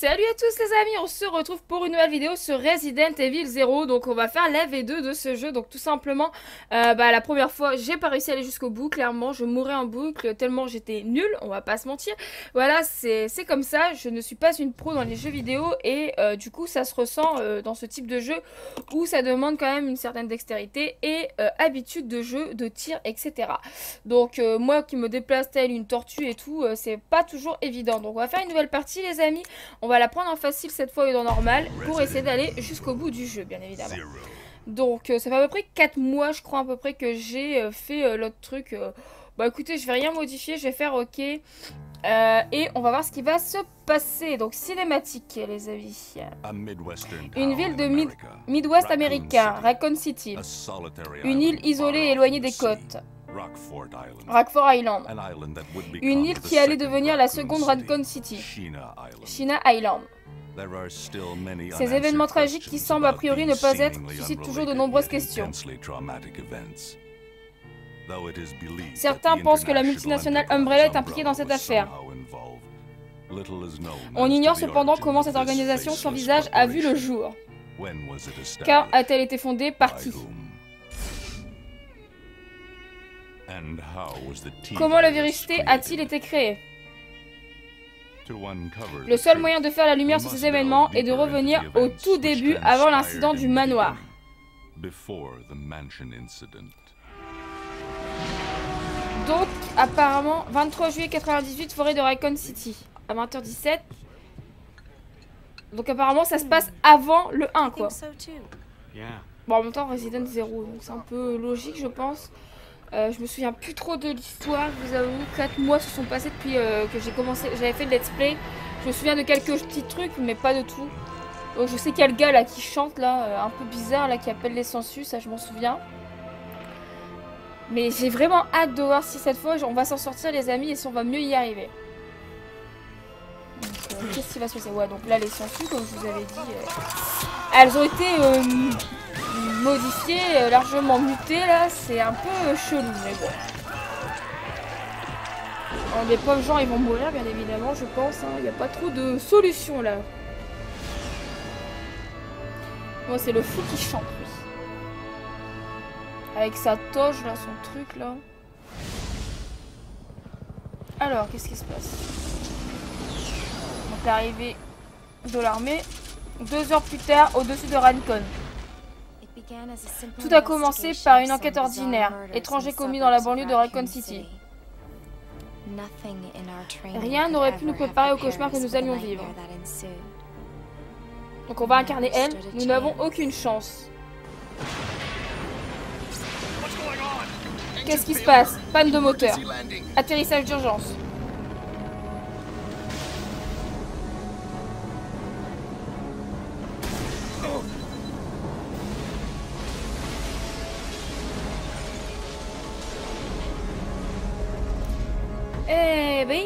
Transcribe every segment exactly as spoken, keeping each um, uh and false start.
Salut à tous les amis, on se retrouve pour une nouvelle vidéo sur Resident Evil zéro. Donc on va faire la V deux de ce jeu. Donc tout simplement, euh, bah, la première fois j'ai pas réussi à aller jusqu'au bout. Clairement je mourais en boucle tellement j'étais nulle, on va pas se mentir. Voilà, c'est comme ça, je ne suis pas une pro dans les jeux vidéo. Et euh, du coup ça se ressent euh, dans ce type de jeu où ça demande quand même une certaine dextérité et euh, habitude de jeu, de tir, et cetera. Donc euh, moi qui me déplace telle une tortue et tout, euh, c'est pas toujours évident. Donc on va faire une nouvelle partie les amis. On va la prendre en facile cette fois et dans normal pour essayer d'aller jusqu'au bout du jeu bien évidemment. Donc euh, ça fait à peu près quatre mois je crois à peu près que j'ai euh, fait euh, l'autre truc. Euh... Bah écoutez, je vais rien modifier, je vais faire ok. Euh, et on va voir ce qui va se passer. Donc cinématique les amis. Une ville de mid Midwest américain, Raccoon City. Une île isolée et éloignée des côtes. Rockford Island. Une île qui allait devenir la seconde Raccoon City. Sheena Island. Ces événements tragiques qui semblent a priori ne pas être suscitent toujours de nombreuses questions. Certains pensent que la multinationale Umbrella est impliquée dans cette affaire. On ignore cependant comment cette organisation sans visage a vu le jour. Quand a-t-elle été fondée? Par qui? Comment le virus T a-t-il été créé? Le seul moyen de faire la lumière sur ces événements est de revenir au tout début avant l'incident du manoir. Donc, apparemment, vingt-trois juillet quatre-vingt-dix-huit, forêt de Raccoon City, à vingt heures dix-sept. Donc apparemment, ça se passe avant le un, quoi. Bon, en même temps, Resident zéro, donc c'est un peu logique, je pense. Euh, je me souviens plus trop de l'histoire, je vous avoue. quatre mois se sont passés depuis euh, que j'ai commencé, j'avais fait le let's play. Je me souviens de quelques petits trucs, mais pas de tout. Donc je sais qu'il y a le gars là qui chante là, euh, un peu bizarre là, qui appelle les census, ça je m'en souviens. Mais j'ai vraiment hâte de voir si cette fois on va s'en sortir les amis et si on va mieux y arriver. Euh, Qu'est-ce qui va se passer? Ouais, donc là les census, comme je vous avais dit, euh, elles ont été euh, modifiées, euh, largement mutées là, c'est un peu euh, chelou, mais bon. Alors, les pauvres gens ils vont mourir bien évidemment, je pense, il hein, n'y a pas trop de solutions là. Moi c'est le fou qui chante lui. Avec sa toge là, son truc là. Alors, qu'est-ce qui se passe? Donc l'arrivée de l'armée. Deux heures plus tard, au-dessus de Raccoon. Tout a commencé par une enquête ordinaire. Étranger commis dans la banlieue de Raccoon City. Rien n'aurait pu nous préparer au cauchemar que nous allions vivre. Donc on va incarner elle. Nous n'avons aucune chance. Qu'est-ce qui se passe? Panne de moteur. Atterrissage d'urgence. Eh ben.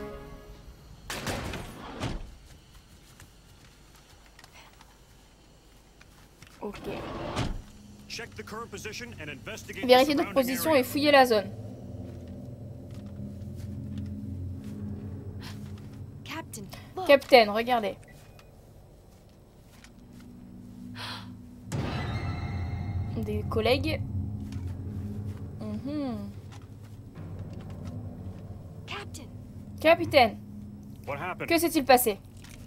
Ok. Vérifiez notre position et fouillez la zone. Captain, regardez. Des collègues. Mm-hmm. Capitaine. Que s'est-il passé?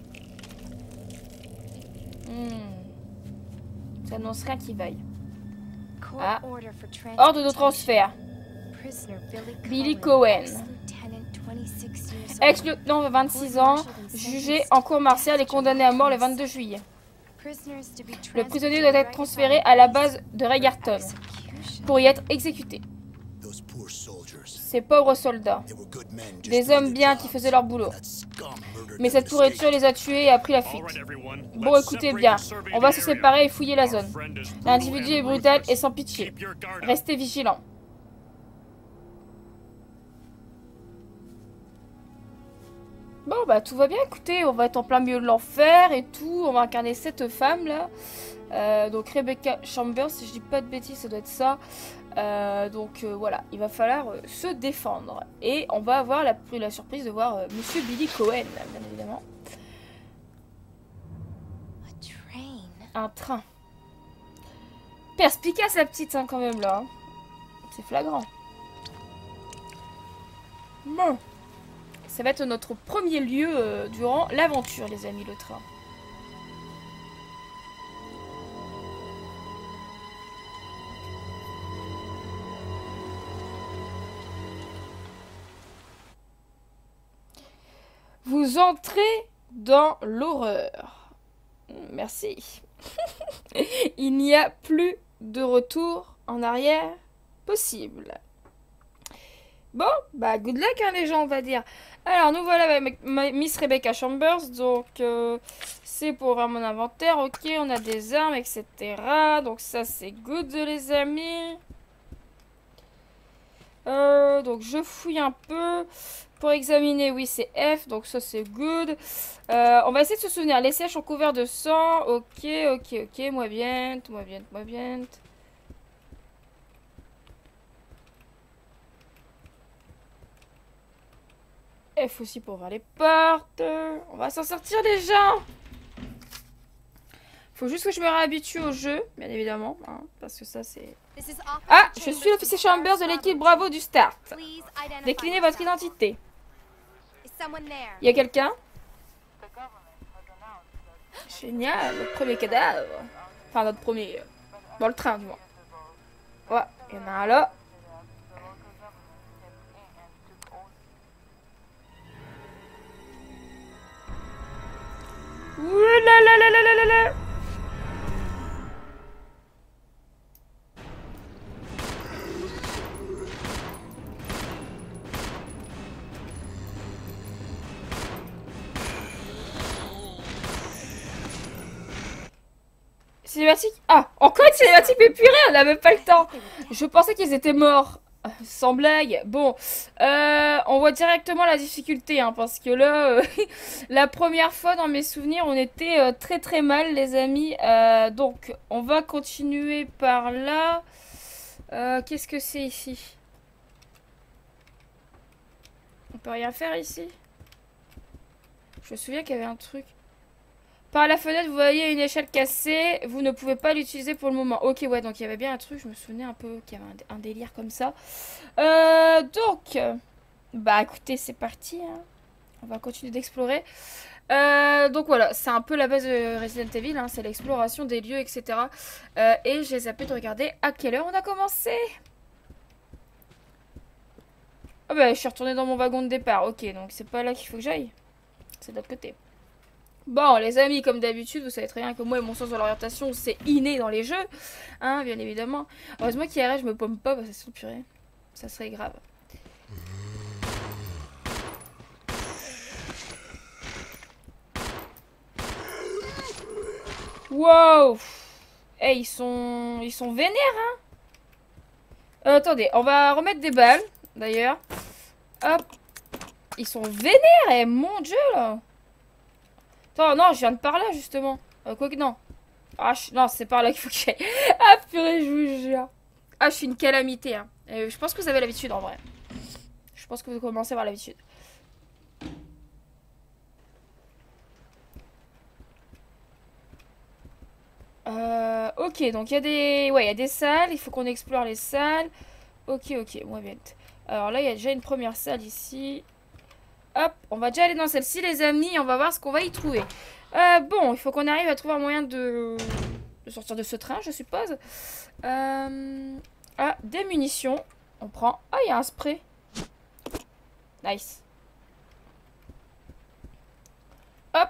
Hmm. Ça n'annonce rien qui vaille. Ah. Ordre de transfert. Billy Cohen. Ex-lieutenant de vingt-six ans, jugé en cour martiale et condamné à mort le vingt-deux juillet. Le prisonnier doit être transféré à la base de Regarton pour y être exécuté. Ces pauvres soldats, des hommes bien qui faisaient leur boulot. Mais cette pourriture les a tués et a pris la fuite. Bon, écoutez bien, on va se séparer et fouiller la zone. L'individu est brutal et sans pitié. Restez vigilants. Bon, bah tout va bien, écoutez, on va être en plein milieu de l'enfer et tout. On va incarner cette femme là. Euh, donc Rebecca Chambers, si je dis pas de bêtises, ça doit être ça. Euh, donc euh, voilà, il va falloir euh, se défendre. Et on va avoir la, la surprise de voir euh, Monsieur Billy Cohen, bien évidemment. Un train. Perspicace la petite, hein, quand même, là. C'est flagrant. Bon. Ça va être notre premier lieu euh, durant l'aventure, les amis, le train. Vous entrez dans l'horreur. Merci. Il n'y a plus de retour en arrière possible. Bon, bah good luck hein, les gens, on va dire. Alors nous voilà avec Miss Rebecca Chambers. Donc euh, c'est pour ouvrir mon inventaire. Ok, on a des armes, et cetera. Donc ça c'est good les amis. Euh, donc je fouille un peu. Pour examiner, oui c'est F. Donc ça c'est good. Euh, on va essayer de se souvenir. Les sièges sont couverts de sang. Ok, ok, ok. Moi bien, moi bien, moi bien. F aussi pour ouvrir les portes. On va s'en sortir les gens. Faut juste que je me réhabitue au jeu, bien évidemment, hein, parce que ça c'est... Ah, je suis l'officier Chambers de l'équipe Bravo du Start. Déclinez votre identité. Il y a quelqu'un? Génial, notre premier cadavre. Enfin, notre premier... euh, Dans le train, du moins. Ouais, il y en a un là. Ouh là là là là là là là. Cinématique. Ah, encore une cinématique, mais purée, on n'a même pas le temps. Je pensais qu'ils étaient morts. Sans blague. Bon, euh, on voit directement la difficulté, hein, parce que là, euh, la première fois dans mes souvenirs, on était euh, très très mal, les amis. Euh, donc, on va continuer par là. Euh, Qu'est-ce que c'est ici? On peut rien faire ici? Je me souviens qu'il y avait un truc. Par la fenêtre, vous voyez une échelle cassée. Vous ne pouvez pas l'utiliser pour le moment. Ok, ouais, donc il y avait bien un truc. Je me souvenais un peu qu'il y avait un, un délire comme ça. Euh, donc, bah écoutez, c'est parti. Hein. On va continuer d'explorer. Euh, donc voilà, c'est un peu la base de Resident Evil. Hein, c'est l'exploration des lieux, et cetera. Euh, et j'ai zappé de regarder à quelle heure on a commencé. Ah bah, je suis retournée dans mon wagon de départ. Ok, donc c'est pas là qu'il faut que j'aille. C'est de l'autre côté. Bon, les amis, comme d'habitude, vous savez très bien que moi et mon sens de l'orientation, c'est inné dans les jeux. Hein, bien évidemment. Heureusement qu'I R L, je me pomme pas, parce que c'est purée. Ça serait grave. Wow. Eh, hey, ils sont... Ils sont vénères, hein. Euh, attendez, on va remettre des balles, d'ailleurs. Hop. Ils sont vénères, eh, mon dieu, là. Attends, non, je viens de par là, justement. Euh, quoi que non. Ah, je... non, c'est par là qu'il faut que j'aille. Ah, purée, je vous jure. Ah, je suis une calamité, hein. Euh, je pense que vous avez l'habitude, en vrai. Je pense que vous commencez à avoir l'habitude. Euh, ok, donc il y a des... Ouais, il y a des salles. Il faut qu'on explore les salles. Ok, ok, moi bien. Alors là, il y a déjà une première salle ici. Hop, on va déjà aller dans celle-ci, les amis. On va voir ce qu'on va y trouver. Euh, bon, il faut qu'on arrive à trouver un moyen de... de sortir de ce train, je suppose. Euh... Ah, des munitions. On prend... Ah, il y a un spray. Nice. Hop.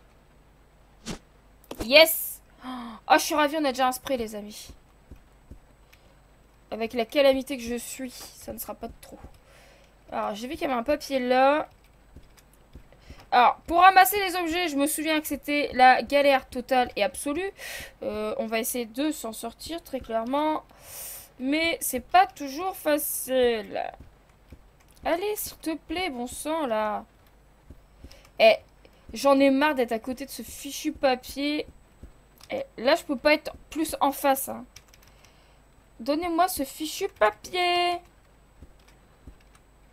Yes. Oh, je suis ravie, on a déjà un spray, les amis. Avec la calamité que je suis, ça ne sera pas de trop. Alors, j'ai vu qu'il y avait un papier là. Alors, pour ramasser les objets, je me souviens que c'était la galère totale et absolue. Euh, on va essayer de s'en sortir, très clairement. Mais c'est pas toujours facile. Allez, s'il te plaît, bon sang, là. Eh, j'en ai marre d'être à côté de ce fichu papier. Eh, là, je peux pas être plus en face. Hein. Donnez-moi ce fichu papier. Ah!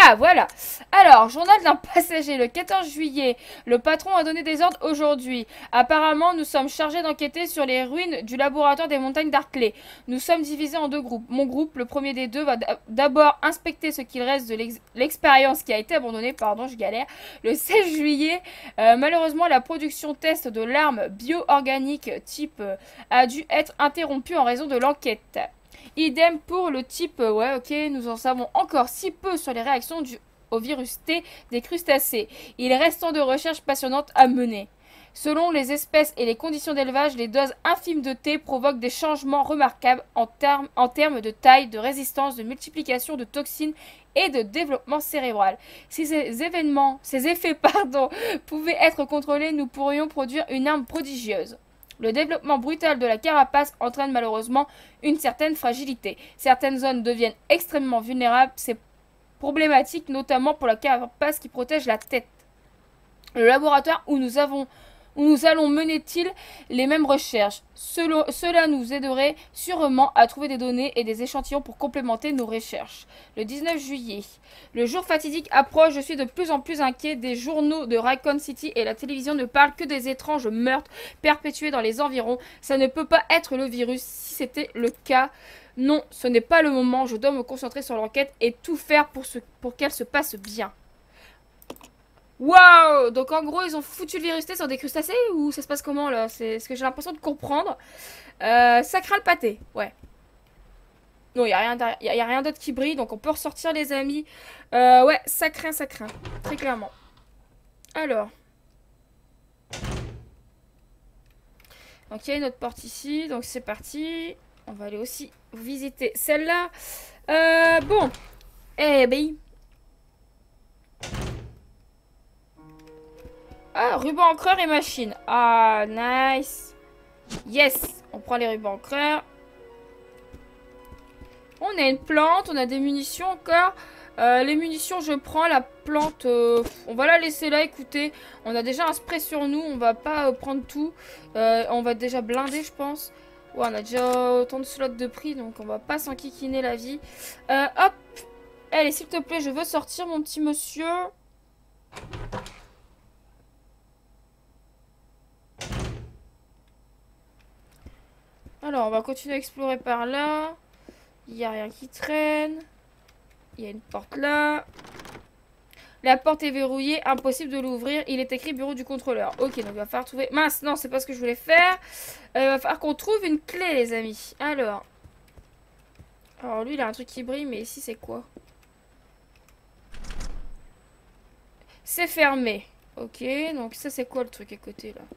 Ah, voilà. Alors, journal d'un passager. Le quatorze juillet, le patron a donné des ordres aujourd'hui. Apparemment, nous sommes chargés d'enquêter sur les ruines du laboratoire des montagnes d'Arclay. Nous sommes divisés en deux groupes. Mon groupe, le premier des deux, va d'abord inspecter ce qu'il reste de l'expérience qui a été abandonnée, pardon, je galère, le seize juillet. Euh, malheureusement, la production test de l'arme bio-organique type euh, a dû être interrompue en raison de l'enquête. Idem pour le type, euh, ouais, ok, nous en savons encore si peu sur les réactions du, au virus T des crustacés. Il reste tant de recherches passionnantes à mener. Selon les espèces et les conditions d'élevage, les doses infimes de T provoquent des changements remarquables en, termes, en termes de taille, de résistance, de multiplication de toxines et de développement cérébral. Si ces événements, ces effets, pardon, pouvaient être contrôlés, nous pourrions produire une arme prodigieuse. Le développement brutal de la carapace entraîne malheureusement une certaine fragilité. Certaines zones deviennent extrêmement vulnérables. C'est problématique, notamment pour la carapace qui protège la tête. Le laboratoire où nous avons... où nous allons mener-il les mêmes recherches. Selon, cela nous aiderait sûrement à trouver des données et des échantillons pour complémenter nos recherches. Le dix-neuf juillet. Le jour fatidique approche. Je suis de plus en plus inquiet. Des journaux de Raccoon City et la télévision ne parlent que des étranges meurtres perpétués dans les environs. Ça ne peut pas être le virus. Si c'était le cas, non, ce n'est pas le moment. Je dois me concentrer sur l'enquête et tout faire pour, ce, pour qu'elle se passe bien. Waouh! Donc en gros, ils ont foutu le virus T sur des crustacés ou ça se passe comment là? C'est ce que j'ai l'impression de comprendre. Euh, ça craint le pâté, ouais. Non, il n'y a rien, y a, y a rien d'autre qui brille, donc on peut ressortir les amis. Euh, ouais, ça craint, ça craint. Très clairement. Alors. Ok, notre porte ici, donc c'est parti. On va aller aussi visiter celle-là. Euh, bon. Eh ben... Ah, ruban encreur et machine. Ah, nice. Yes. On prend les rubans encreurs. On a une plante. On a des munitions encore. Euh, les munitions, je prends. La plante, euh, on va la laisser là. Écoutez, on a déjà un spray sur nous. On va pas euh, prendre tout. Euh, on va déjà blinder, je pense. Ouais, on a déjà autant de slots de prix. Donc, on va pas s'enquiquiner la vie. Euh, hop. Allez, s'il te plaît, je veux sortir, mon petit monsieur. Alors, on va continuer à explorer par là. Il n'y a rien qui traîne. Il y a une porte là. La porte est verrouillée. Impossible de l'ouvrir. Il est écrit bureau du contrôleur. Ok, donc il va falloir trouver... Mince, non, c'est pas ce que je voulais faire. Euh, il va falloir qu'on trouve une clé, les amis. Alors. Alors, lui, il a un truc qui brille, mais ici, c'est quoi? C'est fermé. Ok, donc ça, c'est quoi le truc à côté, là?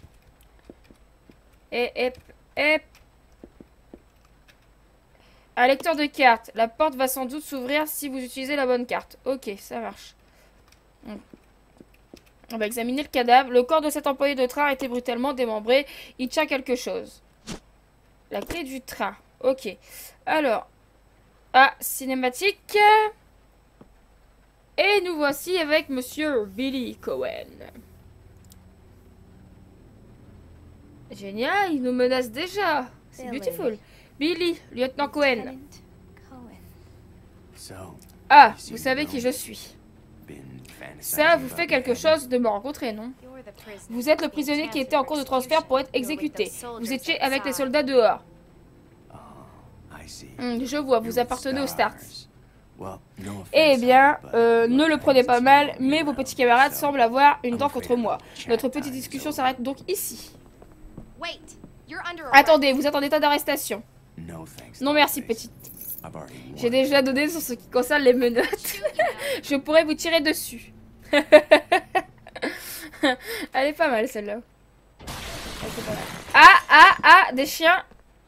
Et, et, et... Un lecteur de cartes. La porte va sans doute s'ouvrir si vous utilisez la bonne carte. Ok, ça marche. On va examiner le cadavre. Le corps de cet employé de train a été brutalement démembré. Il tient quelque chose. La clé du train. Ok. Alors. Ah, cinématique. Et nous voici avec Monsieur Billy Cohen. Génial, il nous menace déjà. C'est beautiful. Billy, lieutenant Cohen. Ah, vous savez qui je suis. Ça vous fait quelque chose de me rencontrer, non? Vous êtes le prisonnier qui était en cours de transfert pour être exécuté. Vous étiez avec les soldats dehors. Hum, je vois, vous appartenez aux Stars. Eh bien, euh, ne le prenez pas mal, mais vos petits camarades semblent avoir une dent contre moi. Notre petite discussion s'arrête donc ici. Attendez, vous êtes en état d'arrestation. Non merci, petite. J'ai déjà donné sur ce qui concerne les menottes. Je pourrais vous tirer dessus. Elle est pas mal celle-là. Ah, ah, ah, des chiens.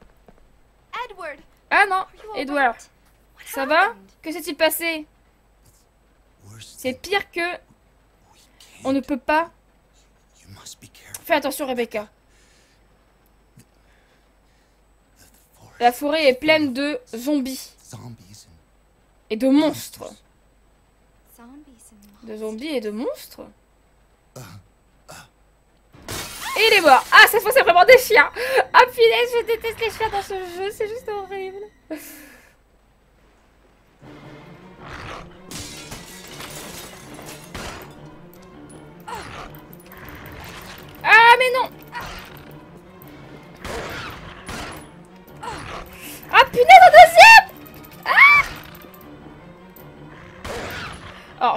Ah non, Edward. Ça va? Que s'est-il passé? C'est pire que... On ne peut pas... Fais attention, Rebecca. La forêt est pleine de zombies. Et de monstres. De zombies et de monstres. Et il est mort. Ah, cette fois c'est vraiment des chiens. Ah punaise, je déteste les chiens dans ce jeu. C'est juste horrible.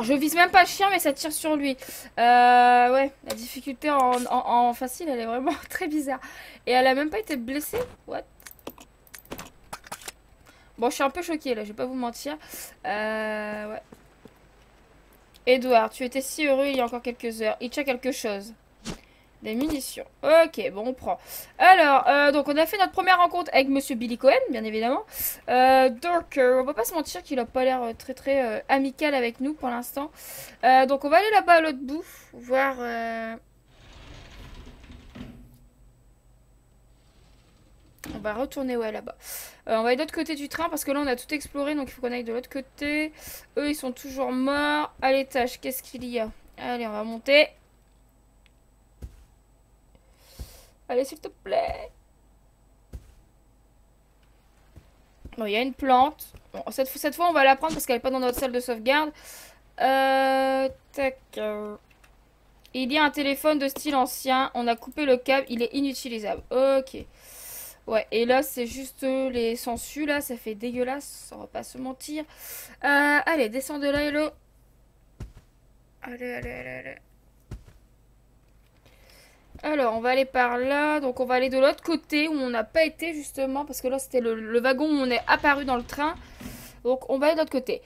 Alors, je vise même pas le chien, mais ça tire sur lui. Euh, ouais, la difficulté en, en, en facile, elle est vraiment très bizarre. Et elle a même pas été blessée. What? Bon, je suis un peu choquée, là, je vais pas vous mentir. Euh, ouais. Edouard, tu étais si heureux il y a encore quelques heures. Il tient quelque chose. Des munitions. Ok, bon, on prend. Alors, euh, donc on a fait notre première rencontre avec Monsieur Billy Cohen, bien évidemment. Euh, donc, euh, on va pas se mentir qu'il a pas l'air euh, très très euh, amical avec nous pour l'instant. Euh, donc, on va aller là-bas à l'autre bout, voir... Euh... On va retourner, ouais, là-bas. Euh, on va aller de l'autre côté du train, parce que là, on a tout exploré, donc il faut qu'on aille de l'autre côté. Eux, ils sont toujours morts. À l'étage, qu'est-ce qu'il y a? Allez, on va monter. Allez, s'il te plaît. Bon, il y a une plante. Bon, cette, cette fois, on va la prendre parce qu'elle n'est pas dans notre salle de sauvegarde. Euh, tac. Euh, il y a un téléphone de style ancien. On a coupé le câble. Il est inutilisable. Ok. Ouais, et là, c'est juste les sangsues, là. Ça fait dégueulasse. On va pas se mentir. Euh, allez, descends de là, Hello. Allez, allez, allez, allez. Alors, on va aller par là. Donc, on va aller de l'autre côté où on n'a pas été, justement. Parce que là, c'était le, le wagon où on est apparu dans le train. Donc, on va aller de l'autre côté.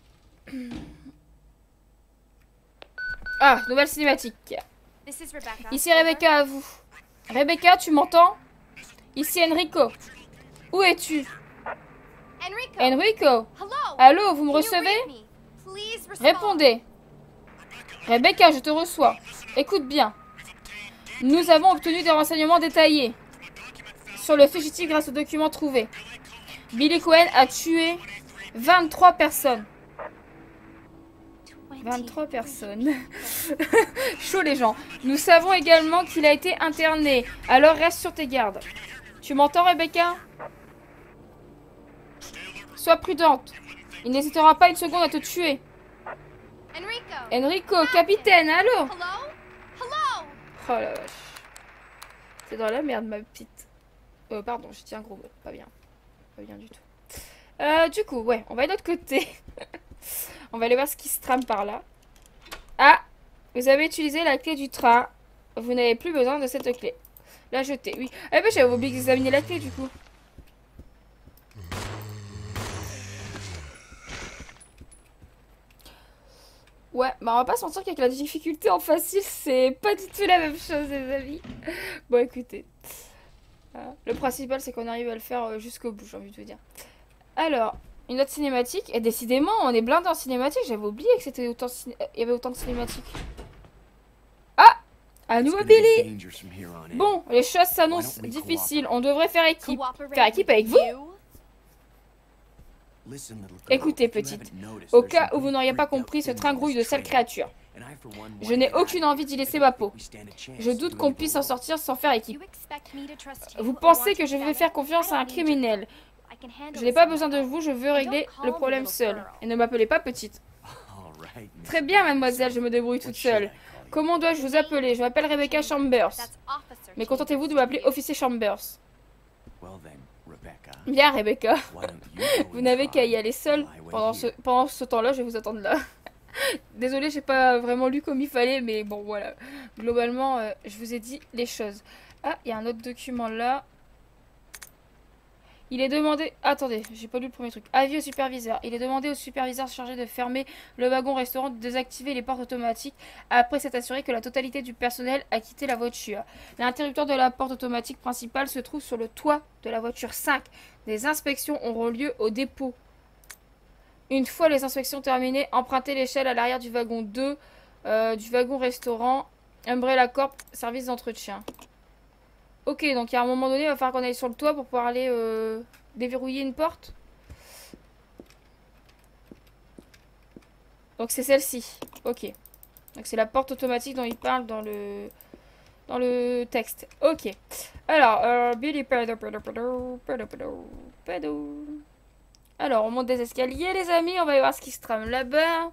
Ah, nouvelle cinématique. Ici, Rebecca, à vous. Rebecca, tu m'entends? Ici, Enrico. Où es-tu? Enrico. Allô, vous me recevez? Répondez. Rebecca, je te reçois. Écoute bien. Nous avons obtenu des renseignements détaillés sur le fugitif grâce aux documents trouvés. Billy Cohen a tué vingt-trois personnes. vingt-trois personnes. Chaud les gens. Nous savons également qu'il a été interné. Alors reste sur tes gardes. Tu m'entends, Rebecca? Sois prudente. Il n'hésitera pas une seconde à te tuer. Enrico, capitaine, allô? Oh la vache. C'est dans la merde, ma petite. Euh, pardon, j'ai dit un gros mot. Pas bien. Pas bien du tout. Euh, du coup, ouais, on va aller de l'autre côté. On va aller voir ce qui se trame par là. Ah! Vous avez utilisé la clé du train. Vous n'avez plus besoin de cette clé. La jeter, oui. Ah bah j'avais oublié d'examiner la clé du coup. Ouais, bah on va pas se mentir qu'avec la difficulté en facile, c'est pas du tout la même chose, les amis. Bon, écoutez. Voilà. Le principal, c'est qu'on arrive à le faire jusqu'au bout, j'ai envie de vous dire. Alors, une autre cinématique. Et décidément, on est blindé en cinématique. J'avais oublié que c'était autant ciné... il y avait autant de cinématiques. Ah! À nous, Billy! Bon, les choses s'annoncent difficiles. On devrait faire équipe. Faire équipe avec vous? Écoutez, petite, au cas où vous n'auriez pas compris ce train grouille de sales créatures, je n'ai aucune envie d'y laisser ma peau. Je doute qu'on puisse en sortir sans faire équipe. Vous pensez que je vais faire confiance à un criminel? Je n'ai pas besoin de vous, je veux régler le problème seul. Et ne m'appelez pas petite. Très bien, mademoiselle, je me débrouille toute seule. Comment dois-je vous appeler? Je m'appelle Rebecca Chambers. Mais contentez-vous de m'appeler officier Chambers. Bien, Rebecca. Vous n'avez qu'à y aller seule. Pendant ce, pendant ce temps-là, je vais vous attendre là. Désolée, j'ai pas vraiment lu comme il fallait, mais bon, voilà. Globalement, euh, je vous ai dit les choses. Ah, il y a un autre document là. Il est demandé... Attendez, j'ai pas lu le premier truc. Avis au superviseur. Il est demandé au superviseur chargé de fermer le wagon-restaurant de désactiver les portes automatiques après s'être assuré que la totalité du personnel a quitté la voiture. L'interrupteur de la porte automatique principale se trouve sur le toit de la voiture cinq. Des inspections auront lieu au dépôt. Une fois les inspections terminées, empruntez l'échelle à l'arrière du wagon deux, euh, du wagon-restaurant, Umbrella Corp, service d'entretien. Ok, donc il y a un moment donné, il va falloir qu'on aille sur le toit pour pouvoir aller euh, déverrouiller une porte. Donc c'est celle-ci. Ok. Donc c'est la porte automatique dont il parle dans le dans le texte. Ok. Alors, euh, Billy Pedo, Pedo, Pedo, Pedo, Pedo, Pedo. Alors, on monte des escaliers, les amis. On va aller voir ce qui se trame là-bas.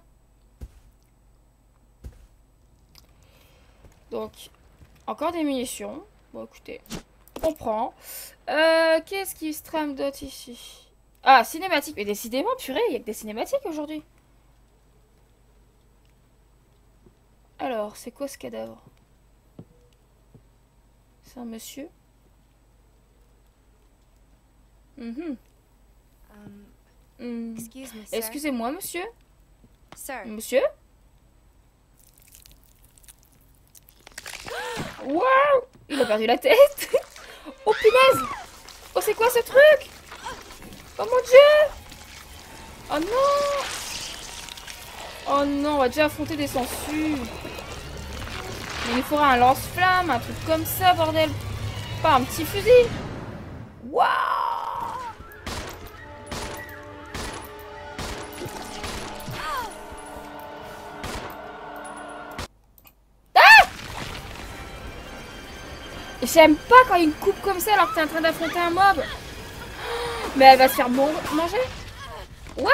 Donc, encore des munitions. Bon, écoutez, on prend. Euh, Qu'est-ce qui se trame d'autre ici? Ah, cinématique. Mais décidément, purée, il y a que des cinématiques aujourd'hui. Alors, c'est quoi ce cadavre? C'est un monsieur? Mhm. Um, Hmm. excuse me, sir. Excusez-moi, monsieur? Sir. Monsieur? Waouh! Il a perdu la tête! Oh punaise! Oh, c'est quoi ce truc? Oh mon dieu! Oh non! Oh non, on va déjà affronter des sangsues. Il nous faudra un lance-flamme, un truc comme ça, bordel. Pas un petit fusil. Waouh! Ah! J'aime pas quand il me coupe comme ça alors que t'es en train d'affronter un mob. Mais elle va se faire bon manger. What?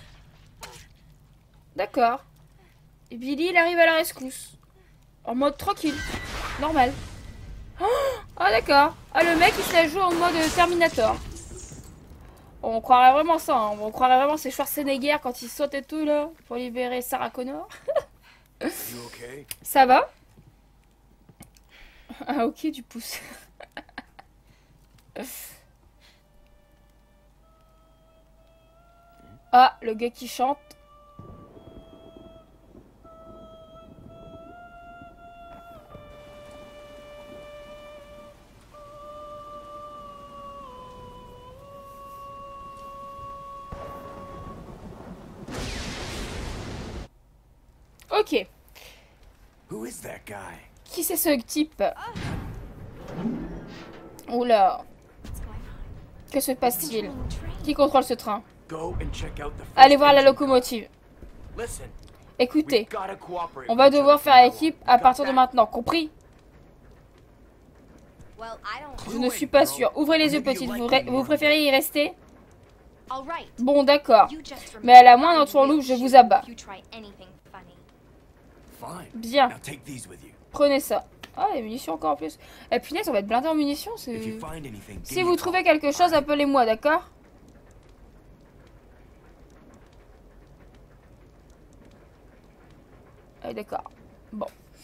D'accord. Et Billy, il arrive à la rescousse. En mode tranquille. Normal. Oh, ah d'accord. Ah le mec il se la joue en mode Terminator. On croirait vraiment ça. Hein. On croirait vraiment c'est Schwarzenegger quand il saute et tout là. Pour libérer Sarah Connor. Okay? Ça va? Ah ok du pouce. Ah le gars qui chante. Ok. Who is that guy? Qui c'est ce type? Oula. Que se passe-t-il? Qui contrôle ce train? Go and check out the first Allez voir la engine. locomotive. Listen, Écoutez, we've gotta cooperate on with va each devoir other faire from now équipe on. à Got partir de that? maintenant, compris? Well, I don't. Je ne suis pas sûre. Ouvrez les yeux, petite. Vous, vous préférez y rester? All right. Bon, d'accord. You just Mais à la remember moindre I will tourloupe, je shoot vous abats. if you try anything funny. Fine. Bien. Now take these with you. Prenez ça. Ah, les munitions encore en plus. Eh, punaise, on va être blindé en munitions. c'est- If you find anything, give Si me vous a trouvez call. quelque chose, appelez-moi, d'accord? Ah, d'accord. Bon.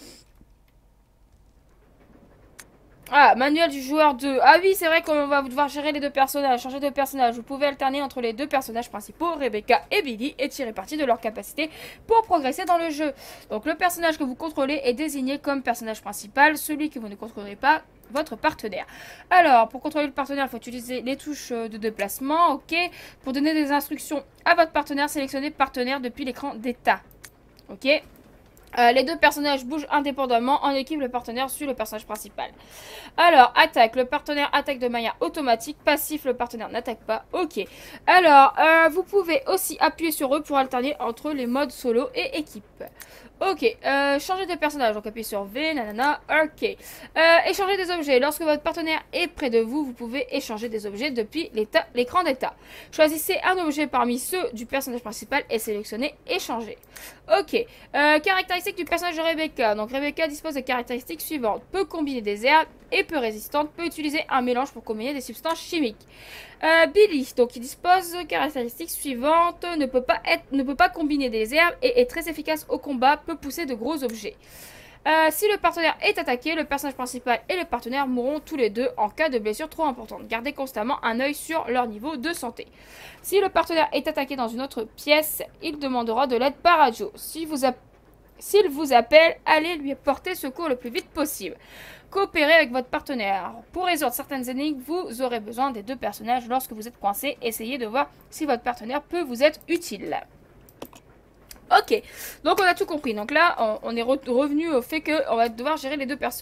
Ah, manuel du joueur deux. Ah oui, c'est vrai qu'on va devoir gérer les deux personnages, changer de personnage. Vous pouvez alterner entre les deux personnages principaux, Rebecca et Billy, et tirer parti de leurs capacités pour progresser dans le jeu. Donc le personnage que vous contrôlez est désigné comme personnage principal, celui que vous ne contrôlerez pas, votre partenaire. Alors, pour contrôler le partenaire, il faut utiliser les touches de déplacement, ok. Pour donner des instructions à votre partenaire, sélectionnez partenaire depuis l'écran d'état, ok. Euh, les deux personnages bougent indépendamment. En équipe, le partenaire suit le personnage principal. Alors, attaque. Le partenaire attaque de manière automatique. Passif, le partenaire n'attaque pas. Ok. Alors, euh, vous pouvez aussi appuyer sur eux pour alterner entre les modes solo et équipe. Ok. Euh, changer de personnage. Donc, appuyez sur V, nanana. Ok. Euh, échanger des objets. Lorsque votre partenaire est près de vous, vous pouvez échanger des objets depuis l'écran d'état. Choisissez un objet parmi ceux du personnage principal et sélectionnez échanger. Ok. Euh, caractéristiques du personnage de Rebecca. Donc Rebecca dispose des caractéristiques suivantes. Peut combiner des herbes et peu résistante. Peut utiliser un mélange pour combiner des substances chimiques. Euh, Billy, donc il dispose de caractéristiques suivantes. Ne peut pas être, ne peut pas combiner des herbes et est très efficace au combat. Peut pousser de gros objets. Euh, si le partenaire est attaqué, le personnage principal et le partenaire mourront tous les deux en cas de blessure trop importante. Gardez constamment un œil sur leur niveau de santé. Si le partenaire est attaqué dans une autre pièce, il demandera de l'aide par radio. Si vous S'il vous appelle, allez lui porter secours le plus vite possible. Coopérez avec votre partenaire. Pour résoudre certaines énigmes, vous aurez besoin des deux personnages. Lorsque vous êtes coincé, essayez de voir si votre partenaire peut vous être utile. Ok, donc on a tout compris. Donc là, on, on est re revenu au fait qu'on va devoir gérer les deux persos.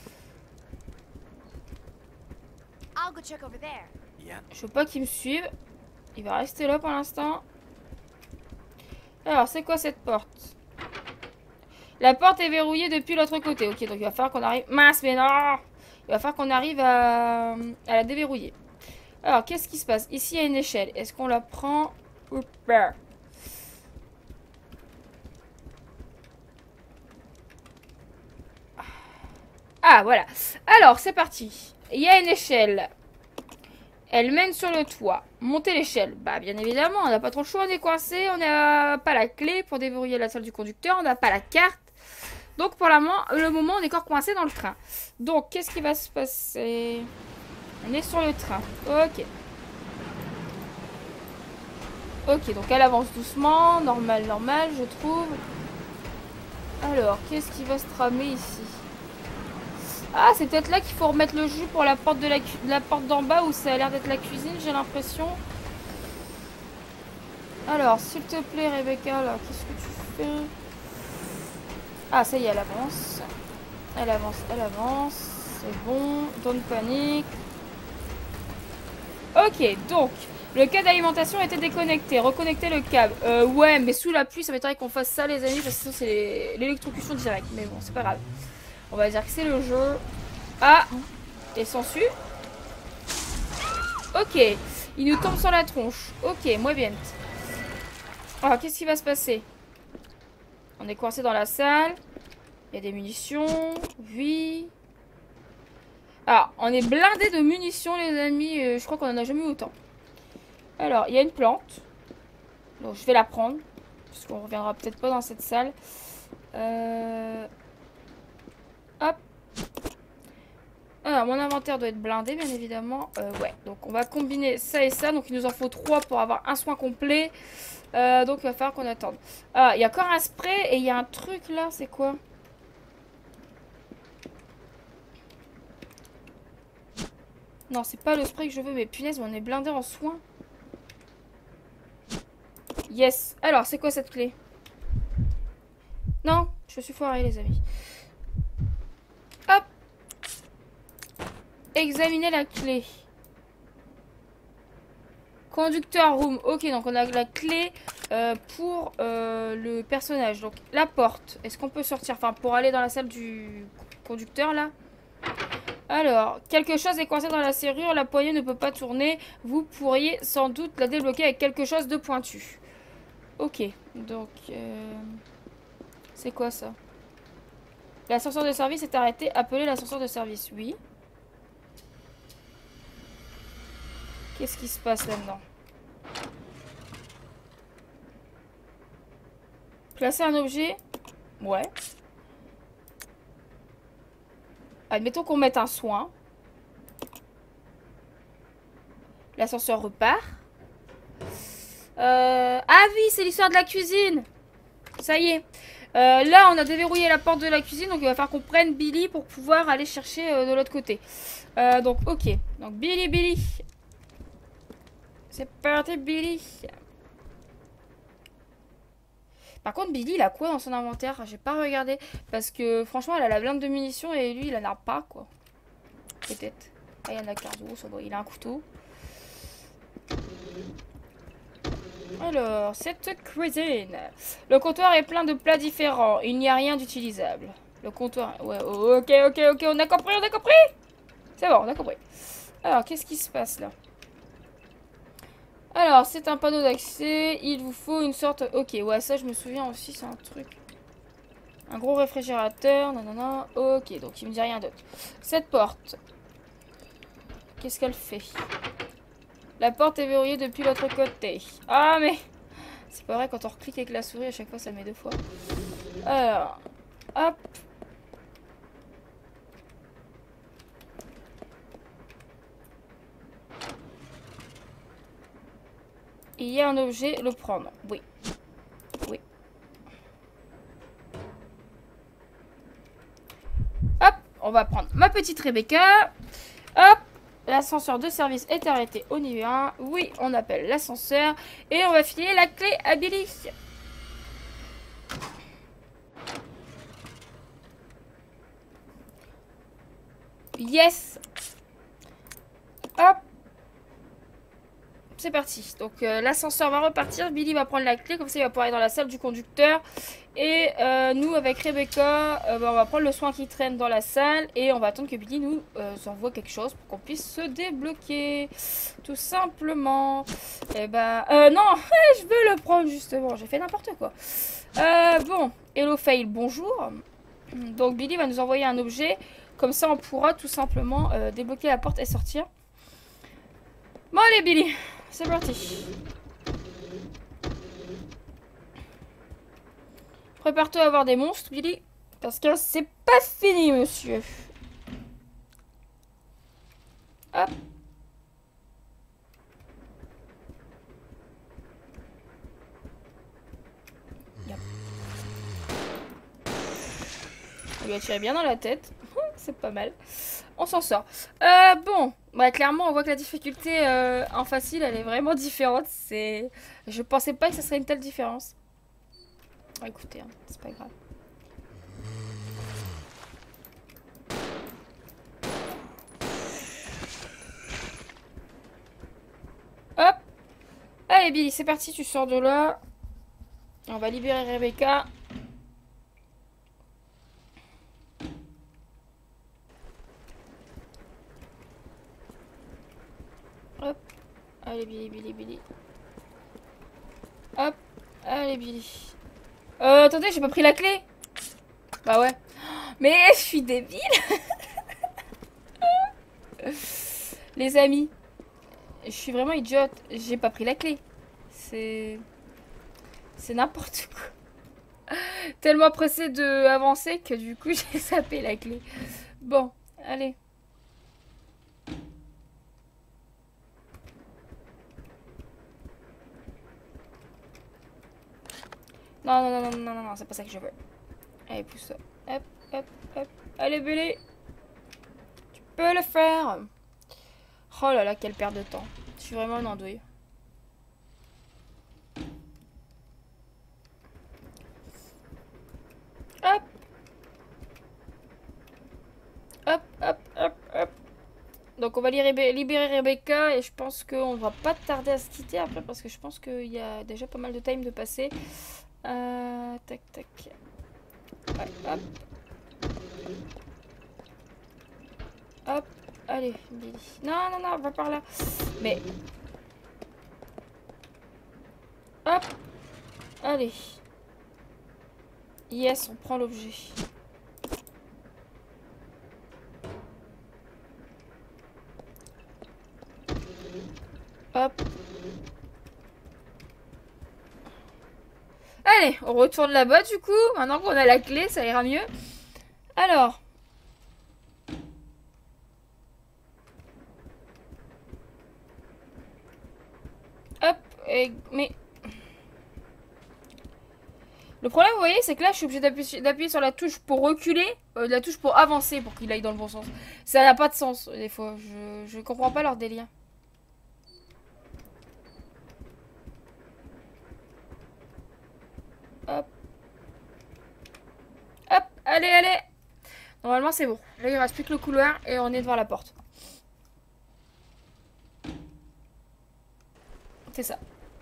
I'll go check over there. Yeah. Je veux pas qu'il me suive. Il va rester là pour l'instant. Alors, c'est quoi cette porte? La porte est verrouillée depuis l'autre côté. Ok, donc il va falloir qu'on arrive... Mince, mais non! Il va falloir qu'on arrive à... à la déverrouiller. Alors, qu'est-ce qui se passe? Ici, il y a une échelle. Est-ce qu'on la prend ou pas? Ah, voilà. Alors, c'est parti. Il y a une échelle. Elle mène sur le toit. Montez l'échelle. Bah, bien évidemment, on n'a pas trop le choix. On est coincé. On n'a pas la clé pour déverrouiller la salle du conducteur. On n'a pas la carte. Donc pour la mo- le moment, on est encore coincé dans le train. Donc, qu'est-ce qui va se passer? On est sur le train. Ok. Ok, donc elle avance doucement. Normal, normal, je trouve. Alors, qu'est-ce qui va se tramer ici? Ah, c'est peut-être là qu'il faut remettre le jus pour la porte de la, cu- de la porte d'en bas où ça a l'air d'être la cuisine, j'ai l'impression. Alors, s'il te plaît, Rebecca, là, qu'est-ce que tu fais? Ah, ça y est, elle avance. Elle avance, elle avance. C'est bon, don't panique. Ok, donc, le câble d'alimentation était déconnecté. Reconnecter le câble. Euh, ouais, mais sous la pluie, ça m'étonnerait qu'on fasse ça, les amis, parce que sinon, c'est l'électrocution directe. Mais bon, c'est pas grave. On va dire que c'est le jeu. Ah, et sensu. Ok, il nous tombe sur la tronche. Ok, moi bien. Alors, qu'est-ce qui va se passer? On est coincé dans la salle. Il y a des munitions. Oui. Alors, on est blindé de munitions, les amis. Euh, je crois qu'on en a jamais eu autant. Alors, il y a une plante. Donc, je vais la prendre. Parce qu'on reviendra peut-être pas dans cette salle. Euh... Hop. Alors, mon inventaire doit être blindé, bien évidemment. Euh, ouais, donc on va combiner ça et ça. Donc, il nous en faut trois pour avoir un soin complet. Euh, donc, il va falloir qu'on attende. Ah, il y a encore un spray et il y a un truc là. C'est quoi? Non, c'est pas le spray que je veux, mais punaise, on est blindé en soins. Yes. Alors, c'est quoi cette clé? Non, je suis foirée, les amis. Hop. Examiner la clé. Conducteur room. Ok, donc on a la clé euh, pour euh, le personnage. Donc, la porte. Est-ce qu'on peut sortir? Enfin, pour aller dans la salle du conducteur, là. Alors, quelque chose est coincé dans la serrure. La poignée ne peut pas tourner. Vous pourriez sans doute la débloquer avec quelque chose de pointu. Ok, donc... Euh... C'est quoi, ça? L'ascenseur de service est arrêté. Appelez l'ascenseur de service. Oui. Qu'est-ce qui se passe là-dedans? Placer un objet? Ouais. Admettons qu'on mette un soin. L'ascenseur repart. Euh... Ah oui, c'est l'histoire de la cuisine. Ça y est. Euh, là, on a déverrouillé la porte de la cuisine. Donc, il va falloir qu'on prenne Billy pour pouvoir aller chercher euh, de l'autre côté. Euh, donc, ok. Donc, Billy, Billy. C'est parti, Billy. Par contre, Billy, il a quoi dans son inventaire? J'ai pas regardé. Parce que, franchement, elle a la blinde de munitions et lui, il en a pas, quoi. Peut-être. Ah, il y en a quinze. Ça va. Il a un couteau. Alors, cette cuisine. Le comptoir est plein de plats différents. Il n'y a rien d'utilisable. Le comptoir... Ouais, ok, ok, ok. On a compris, on a compris. C'est bon, on a compris. Alors, qu'est-ce qui se passe, là? Alors, c'est un panneau d'accès. Il vous faut une sorte... Ok, ouais, ça, je me souviens aussi. C'est un truc... Un gros réfrigérateur. Non, non, non. Ok, donc il me dit rien d'autre. Cette porte. Qu'est-ce qu'elle fait? La porte est verrouillée depuis l'autre côté. Ah, mais... C'est pas vrai, quand on reclique avec la souris, à chaque fois, ça met deux fois. Alors... Hop. Il y a un objet, le prendre. Oui. Oui. Hop. On va prendre ma petite Rebecca. Hop. L'ascenseur de service est arrêté au niveau un. Oui, on appelle l'ascenseur. Et on va filer la clé à Billy. Yes. Hop. C'est parti. Donc euh, l'ascenseur va repartir. Billy va prendre la clé. Comme ça, il va pouvoir aller dans la salle du conducteur. Et euh, nous, avec Rebecca, euh, bah, on va prendre le soin qui traîne dans la salle. Et on va attendre que Billy nous euh, envoie quelque chose pour qu'on puisse se débloquer. Tout simplement. Et bah... Euh, non, je veux le prendre justement. J'ai fait n'importe quoi. Euh, bon. Hello Fail, bonjour. Donc Billy va nous envoyer un objet. Comme ça, on pourra tout simplement euh, débloquer la porte et sortir. Bon, allez Billy. C'est parti. Prépare-toi à avoir des monstres, Billy. Parce que c'est pas fini, monsieur. Hop. Yep. On lui a tiré bien dans la tête. C'est pas mal. On s'en sort. Euh, bon. Bah, clairement, on voit que la difficulté euh, en facile, elle est vraiment différente. C'est... Je pensais pas que ça serait une telle différence. Bon, écoutez, hein, c'est pas grave. Hop. Allez, Billy, c'est parti, tu sors de là. On va libérer Rebecca. Hop. Allez, Billy, Billy, Billy. Hop. Allez, Billy. Euh, attendez, j'ai pas pris la clé. Bah ouais. Mais je suis débile. Les amis. Je suis vraiment idiote. J'ai pas pris la clé. C'est... C'est n'importe quoi. Tellement pressé de avancer que du coup j'ai zappé la clé. Bon, allez. Non, non, non, non, non, non, non, c'est pas ça que je veux. Allez, pousse ça. Hop, hop, hop. Allez, Billy. Tu peux le faire. Oh là là, quelle perte de temps. Je suis vraiment une andouille. Hop. Hop, hop, hop, hop. Donc on va libérer, libérer Rebecca et je pense qu'on va pas tarder à se quitter après parce que je pense qu'il y a déjà pas mal de time de passer. Euh, tac, tac. Ouais, hop. Hop. Allez, Billy. Non, non, non, va par là. Mais... Hop. Allez. Yes, on prend l'objet. Hop. Allez, on retourne là-bas du coup. Maintenant qu'on a la clé, ça ira mieux. Alors. Hop. Et... Mais... Le problème, vous voyez, c'est que là, je suis obligée d'appuyer sur la touche pour reculer, euh, la touche pour avancer, pour qu'il aille dans le bon sens. Ça n'a pas de sens, des fois. Je, je comprends pas leur délire. Hop. Hop, allez, allez. Normalement, c'est bon. Là, il reste plus que le couloir et on est devant la porte. C'est ça.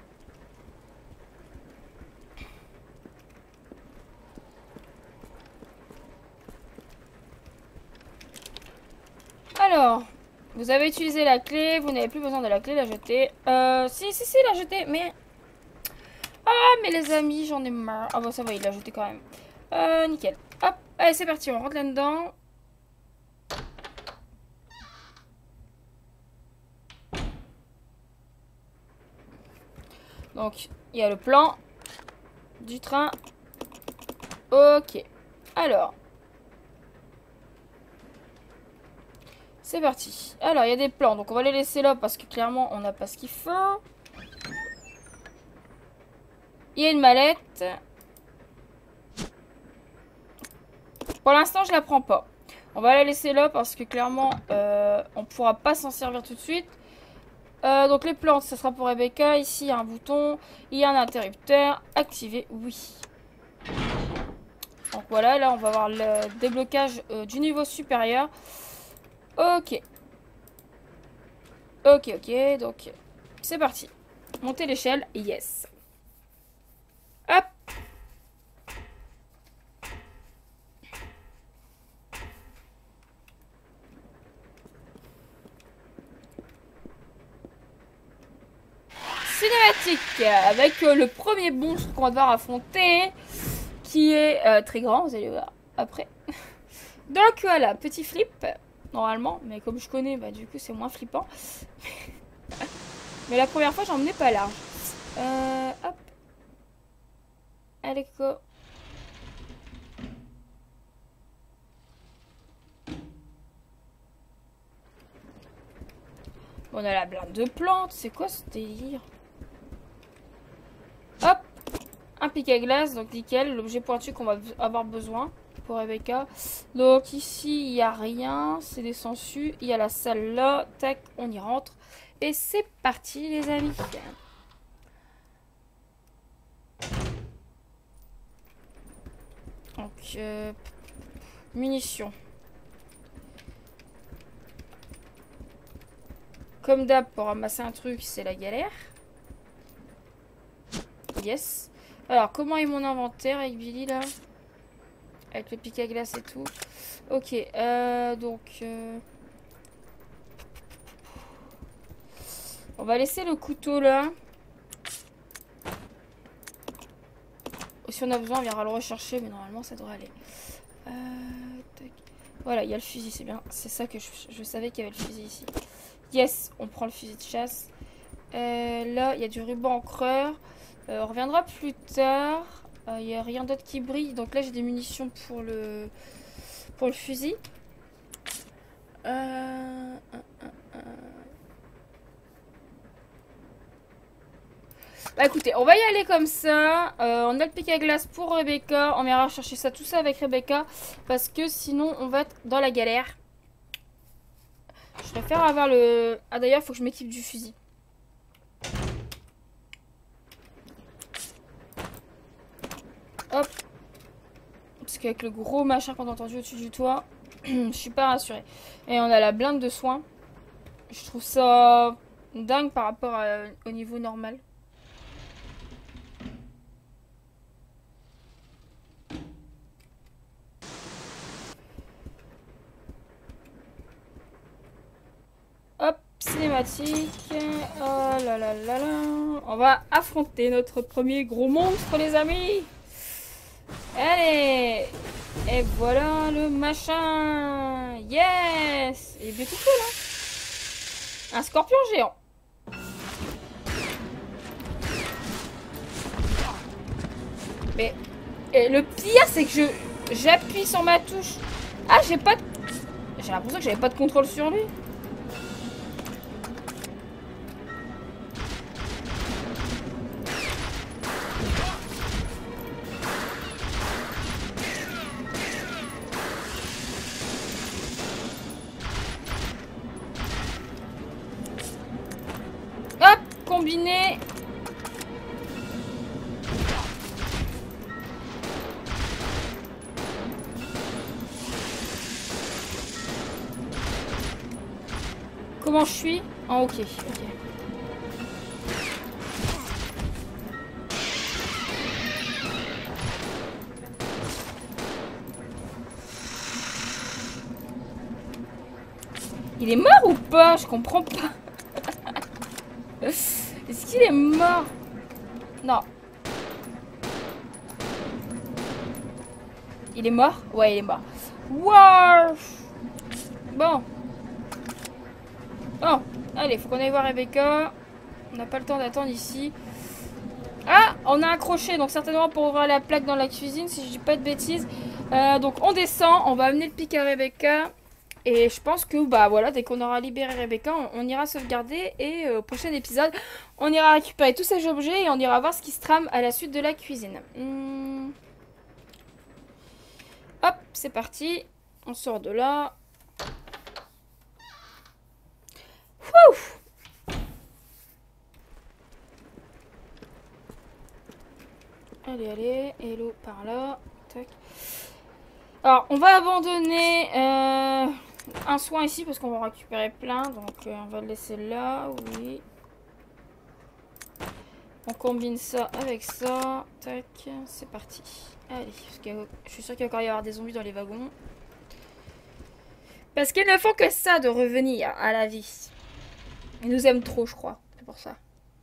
Alors, vous avez utilisé la clé, vous n'avez plus besoin de la clé, la jeter. Euh, si, si, si, la jeter, mais... Ah, mais les amis, j'en ai marre. Ah bon, ça va, il l'a jeté quand même. Euh, nickel. Hop, allez, c'est parti, on rentre là-dedans. Donc, il y a le plan du train. Ok. Alors... C'est parti. Alors, il y a des plans. Donc, on va les laisser là parce que clairement, on n'a pas ce qu'il faut. Il y a une mallette. Pour l'instant, je la prends pas. On va la laisser là parce que clairement, euh, on ne pourra pas s'en servir tout de suite. Euh, donc, les plantes, ça sera pour Rebecca. Ici, il y a un bouton. Il y a un interrupteur. Activer, oui. Donc, voilà. Là, on va voir le déblocage euh, du niveau supérieur. Ok. Ok, ok. Donc, c'est parti. Monter l'échelle. Yes. Hop. Cinématique. Avec euh, le premier monstre qu'on va devoir affronter. Qui est euh, très grand. Vous allez voir après. Donc, voilà. Petit flip. Normalement, mais comme je connais, bah du coup c'est moins flippant. Mais la première fois j'en menais pas large. Euh, hop. Allez, go. On a la blinde de plantes. C'est quoi ce délire? Hop. Un pic à glace. Donc nickel. L'objet pointu qu'on va avoir besoin pour Rebecca. Donc ici, il n'y a rien. C'est des sangsues. Il y a la salle là. Tac, on y rentre. Et c'est parti les amis. Donc, euh, munitions. Comme d'hab, pour ramasser un truc, c'est la galère. Yes. Alors, comment est mon inventaire avec Billy, là? Avec le pic à glace et tout. Ok, euh, donc... Euh... On va laisser le couteau, là. Si on a besoin, on viendra le rechercher, mais normalement, ça devrait aller. Euh, tac. Voilà, il y a le fusil, c'est bien. C'est ça que je, je savais qu'il y avait le fusil ici. Yes, on prend le fusil de chasse. Euh, là, il y a du ruban encreur. Euh, on reviendra plus tard. Euh, il n'y a rien d'autre qui brille. Donc là, j'ai des munitions pour le, pour le fusil. Euh, euh, euh, euh. Bah écoutez, on va y aller comme ça. Euh, on a le pic à glace pour Rebecca. On ira chercher ça, tout ça avec Rebecca. Parce que sinon, on va être dans la galère. Je préfère avoir le... Ah d'ailleurs, il faut que je m'équipe du fusil. Hop. Parce qu'avec le gros machin qu'on a entendu au-dessus du toit, je suis pas rassurée. Et on a la blinde de soins. Je trouve ça dingue par rapport à, au niveau normal. Hop, cinématique. Oh là là là là. On va affronter notre premier gros monstre, les amis. Allez. Et voilà le machin. Yes. Il est beautiful, hein. Un scorpion géant. Mais et le pire, c'est que je j'appuie sur ma touche. Ah, j'ai pas de... J'ai l'impression que j'avais pas de contrôle sur lui. Hop, combiné. Comment je suis? Ah, ok, ok. Il est mort ou pas? Je comprends pas. Est-ce qu'il est mort? Non. Il est mort? Ouais, il est mort. Wow. Bon. Bon, allez, faut qu'on aille voir Rebecca. On n'a pas le temps d'attendre ici. Ah, on a un crochet, donc certainement pour ouvrir la plaque dans la cuisine, si je dis pas de bêtises. Euh, donc on descend, on va amener le pic à Rebecca. Et je pense que, bah voilà, dès qu'on aura libéré Rebecca, on, on ira sauvegarder. Et euh, au prochain épisode, on ira récupérer tous ces objets et on ira voir ce qui se trame à la suite de la cuisine. Hum. Hop, c'est parti. On sort de là. Ouf. Allez, allez, hello par là. Tac. Alors, on va abandonner euh, un soin ici parce qu'on va récupérer plein. Donc, euh, on va le laisser là. Oui. On combine ça avec ça. Tac, c'est parti. Allez, parce que je suis sûre qu'il va encore y avoir des zombies dans les wagons. Parce qu'ils ne font que ça de revenir à la vie. Ils nous aiment trop, je crois. C'est pour ça.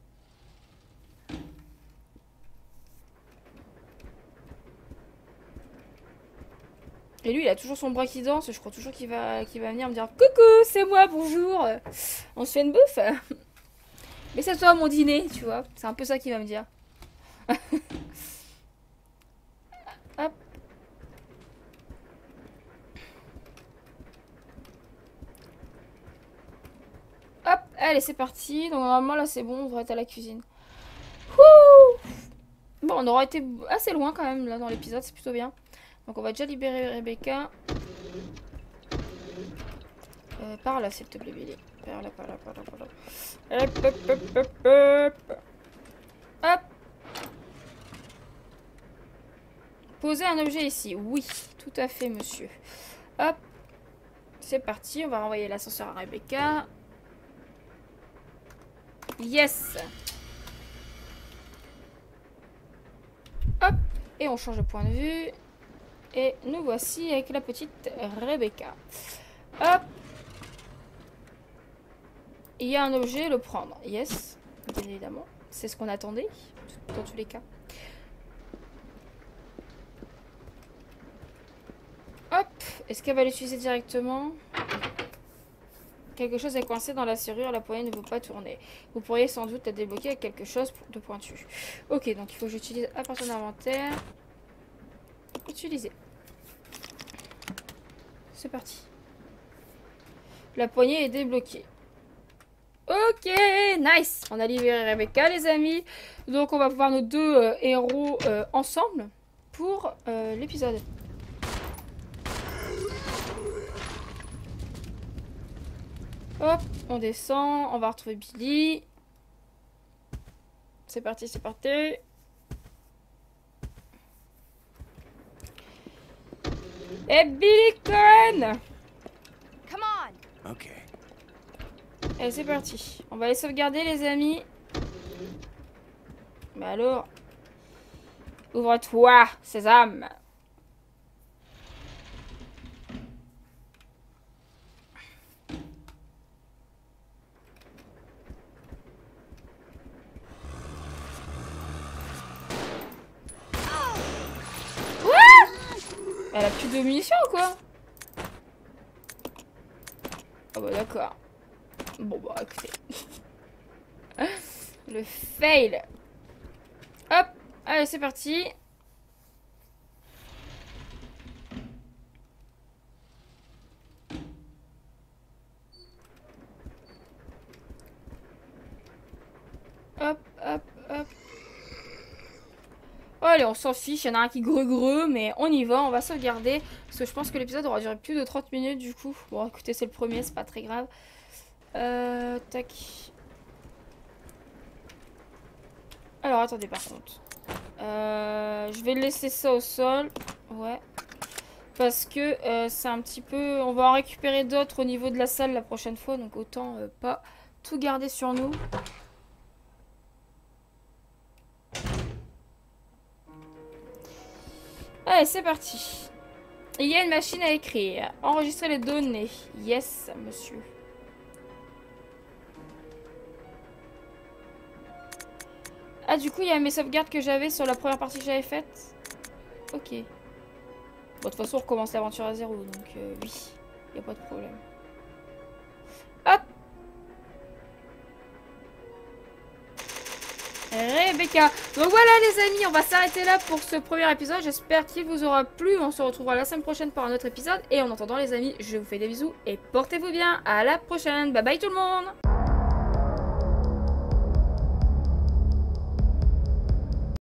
Et lui, il a toujours son bras qui danse. Je crois toujours qu'il va, qu'il va venir me dire « Coucou, c'est moi, bonjour. On se fait une bouffe ?» Mais c'est toi mon dîner, tu vois. C'est un peu ça qu'il va me dire. Hop. Hop, allez, c'est parti. Donc normalement là c'est bon, on devrait être à la cuisine. Wouh! Bon, on aura été assez loin quand même là dans l'épisode, c'est plutôt bien. Donc on va déjà libérer Rebecca. Euh, par là s'il te plaît Billy. Par là, par là, par là, par là. Hop, hop, hop, hop, hop. Hop. Poser un objet ici. Oui, tout à fait monsieur. Hop. C'est parti, on va renvoyer l'ascenseur à Rebecca. Yes. Hop. Et on change de point de vue. Et nous voici avec la petite Rebecca. Hop. Il y a un objet, le prendre. Yes. Bien évidemment. C'est ce qu'on attendait. Dans tous les cas. Hop. Est-ce qu'elle va l'utiliser directement? Quelque chose est coincé dans la serrure, la poignée ne veut pas tourner. Vous pourriez sans doute la débloquer avec quelque chose de pointu. Ok, donc il faut que j'utilise à partir d'inventaire. Utiliser. C'est parti. La poignée est débloquée. Ok, nice. On a libéré Rebecca, les amis. Donc on va voir nos deux euh, héros euh, ensemble pour euh, l'épisode. Hop, on descend, on va retrouver Billy. C'est parti, c'est parti. Et Billy Cohen! Come on. Okay. Allez, c'est parti. On va les sauvegarder, les amis. Bah alors. Ouvre-toi, sésame. Elle a plus de munitions ou quoi? Ah bah d'accord. Bon bah écoutez. Le fail. Hop. Allez c'est parti. Hop, hop, hop. Allez, on s'en fiche, il y en a un qui greu-greu, mais on y va, on va sauvegarder. Parce que je pense que l'épisode aura duré plus de trente minutes du coup. Bon, écoutez, c'est le premier, c'est pas très grave. Euh, tac. Alors, attendez, par contre. Euh, je vais laisser ça au sol. Ouais. Parce que euh, c'est un petit peu... On va en récupérer d'autres au niveau de la salle la prochaine fois. Donc, autant euh, pas tout garder sur nous. Allez, c'est parti. Il y a une machine à écrire. Enregistrer les données. Yes, monsieur. Ah, du coup, il y a mes sauvegardes que j'avais sur la première partie que j'avais faite. Ok. Bon, de toute façon, on recommence l'aventure à zéro. Donc, euh, oui. Il n'y a pas de problème. Hop. Rebecca. Donc voilà les amis, on va s'arrêter là pour ce premier épisode. J'espère qu'il vous aura plu. On se retrouvera la semaine prochaine pour un autre épisode. Et en attendant les amis, je vous fais des bisous et portez-vous bien. À la prochaine. Bye bye tout le monde.